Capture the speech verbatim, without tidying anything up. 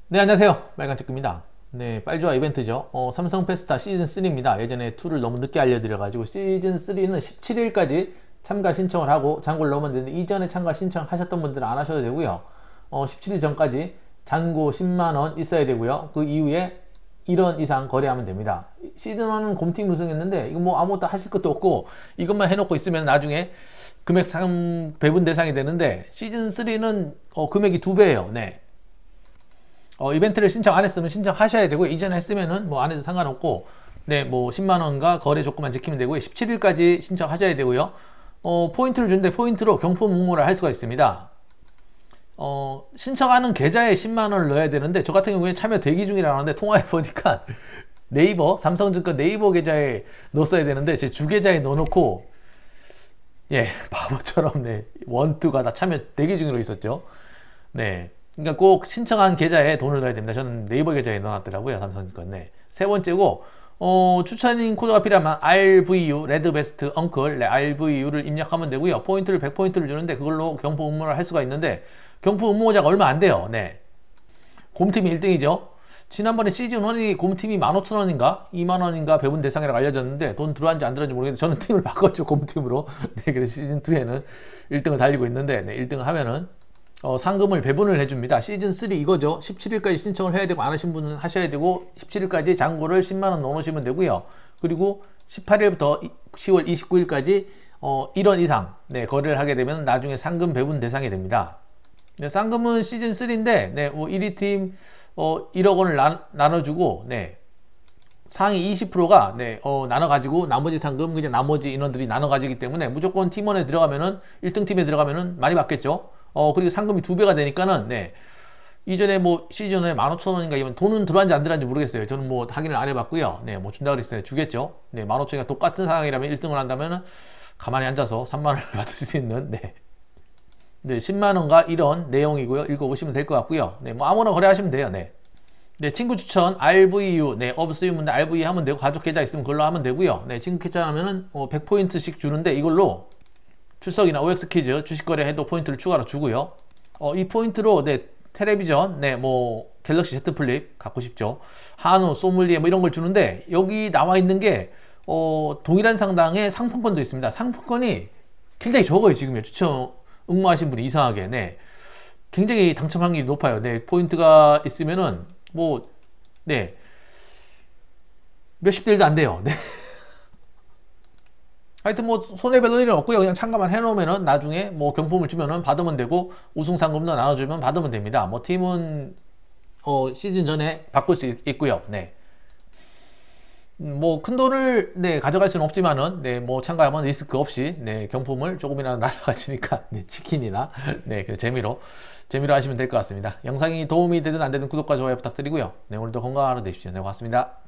네, 안녕하세요. 빨간체크입니다. 네, 빨주와 이벤트죠. 어, 삼성 페스타 시즌 쓰리입니다. 예전에 이를 너무 늦게 알려드려가지고 시즌 쓰리는 십칠 일까지 참가 신청을 하고 잔고를 넣으면 되는데, 이전에 참가 신청하셨던 분들은 안 하셔도 되고요. 어, 십칠 일 전까지 잔고 십만 원 있어야 되고요. 그 이후에 일 원 이상 거래하면 됩니다. 시즌 일은 곰팀 우승했는데 이거 뭐 아무것도 하실 것도 없고 이것만 해놓고 있으면 나중에 금액 상 배분 대상이 되는데, 시즌 쓰리는 어, 금액이 두 배예요. 네. 어, 이벤트를 신청 안 했으면 신청하셔야 되고, 이전에 했으면은 뭐 안 해도 상관없고, 네, 뭐 십만 원과 거래 조건만 지키면 되고요. 십칠 일까지 신청하셔야 되고요. 어, 포인트를 주는데 포인트로 경품 응모를 할 수가 있습니다. 어, 신청하는 계좌에 십만 원을 넣어야 되는데, 저 같은 경우에 참여 대기 중이라는데 통화해 보니까 네이버, 삼성증권 네이버 계좌에 넣었어야 되는데 제 주 계좌에 넣어놓고, 예, 바보처럼 네, 원투가 다 참여 대기 중으로 있었죠. 네. 그러니까 꼭 신청한 계좌에 돈을 넣어야 됩니다. 저는 네이버 계좌에 넣어놨더라고요, 삼성증권. 네. 세 번째고, 어, 추천인 코드가 필요하면 알브이유, 레드베스트 엉클, 네, 알브이유를 입력하면 되고요. 포인트를 백 포인트를 주는데 그걸로 경품 응모를 할 수가 있는데, 경품 응모자가 얼마 안 돼요. 네. 곰팀이 일 등이죠. 지난번에 시즌 일이 곰팀이 만 오천 원인가 이만 원인가 배분 대상이라고 알려졌는데, 돈 들어왔는지 안 들어왔는지 모르겠는데 저는 팀을 바꿨죠, 곰팀으로. 네, 그래서 시즌 이에는 일 등을 달리고 있는데, 네, 일 등을 하면은 어, 상금을 배분을 해줍니다. 시즌 쓰리 이거죠. 십칠 일까지 신청을 해야 되고, 안 하신 분은 하셔야 되고, 십칠 일까지 잔고를 십만 원 넣어놓으시면 되고요. 그리고 십팔 일부터 시월 이십구 일까지 어, 일 원 이상 네, 거래를 하게 되면 나중에 상금 배분 대상이 됩니다. 네, 상금은 시즌 쓰리인데 네, 뭐 일 위 팀 어, 일억 원을 나, 나눠주고, 네, 상위 이십 퍼센트가 네, 어, 나눠가지고 나머지 상금 그냥 나머지 인원들이 나눠가지기 때문에 무조건 팀원에 들어가면은 일 등 팀에 들어가면은 많이 받겠죠. 어, 그리고 상금이 두 배가 되니까는, 네, 이전에 뭐 시즌에 만 오천 원인가 이면 돈은 들어왔는지 안 들어왔는지 모르겠어요. 저는 뭐 확인을 안 해봤고요. 네, 뭐 준다 그랬을 때 주겠죠. 네, 만 오천 원이가 똑같은 상황이라면 일 등을 한다면은 가만히 앉아서 삼만 원을 받을 수 있는, 네, 네, 십만 원과 일 원 내용이고요. 읽어보시면 될 것 같고요. 네, 뭐 아무나 거래하시면 돼요. 네. 네, 친구 추천 알브이유, 네, 없으면 알브이유 하면 되고, 가족 계좌 있으면 그걸로 하면 되고요. 네, 친구 계좌 하면은 어, 백 포인트씩 주는데, 이걸로 출석이나 오엑스 퀴즈, 주식 거래해도 포인트를 추가로 주고요. 어, 이 포인트로 네, 텔레비전, 네, 뭐 갤럭시 Z 플립 갖고 싶죠. 한우, 소믈리에 뭐 이런 걸 주는데, 여기 나와 있는 게 어, 동일한 상당의 상품권도 있습니다. 상품권이 굉장히 적어요, 지금요. 추천 응모하신 분이 이상하게. 네. 굉장히 당첨 확률이 높아요. 네, 포인트가 있으면은 뭐, 네, 몇십 대 일도 안 돼요. 네. 하여튼 뭐 손해별 일은 없고요. 그냥 참가만 해놓으면은 나중에 뭐 경품을 주면은 받으면 되고, 우승 상금도 나눠주면 받으면 됩니다. 뭐 팀은 어, 시즌 전에 바꿀 수 있, 있고요. 네. 뭐 큰 돈을 네, 가져갈 수는 없지만은, 네, 뭐 참가하면 리스크 없이 네, 경품을 조금이라도 날아가시니까, 네, 치킨이나 네, 그 재미로 재미로 하시면 될 것 같습니다. 영상이 도움이 되든 안 되든 구독과 좋아요 부탁드리고요. 네, 오늘도 건강한 하루 되십시오. 네, 고맙습니다.